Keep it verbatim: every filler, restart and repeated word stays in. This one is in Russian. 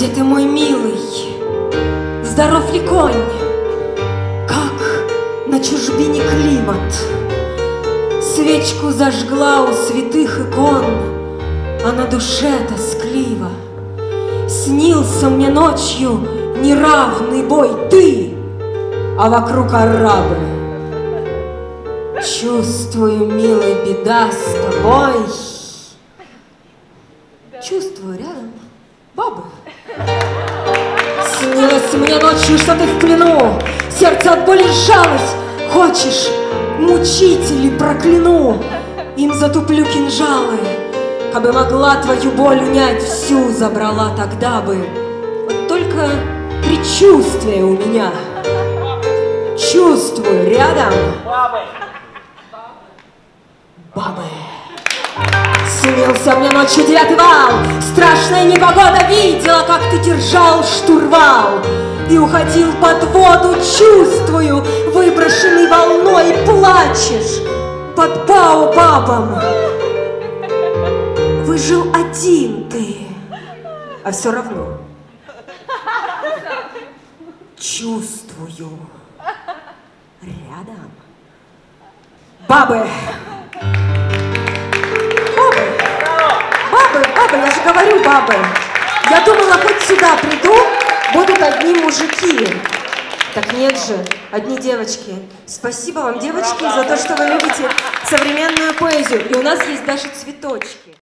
Где ты, мой милый? Здоров ли конь? Как на чужбине климат? Свечку зажгла у святых икон, а на душе тоскливо. Снился мне ночью неравный бой ты, а вокруг арабы. Чувствую, милый, беда с тобой. Чувствую, рядом бабы. Снилось мне ночью, что ты в плену, сердце от боли сжалось. Хочешь, мучителей прокляну, им затуплю кинжалы. Кабы могла твою боль унять, всю забрала тогда бы. Вот только предчувствие у меня. Чувствую, рядом бабы. Бабы. Снился мне ночью девятый вал, страшная непогода, видела, как ты держал штурвал и уходил под воду, чувствую, выброшенный волной, плачешь под баобабом. Выжил один ты, а все равно чувствую, рядом бабы. Бабы, бабы, я же говорю, бабы. Я думала, хоть сюда приду, будут одни мужики. Так нет же, одни девочки. Спасибо вам, девочки, за то, что вы любите современную поэзию. И у нас есть даже цветочки.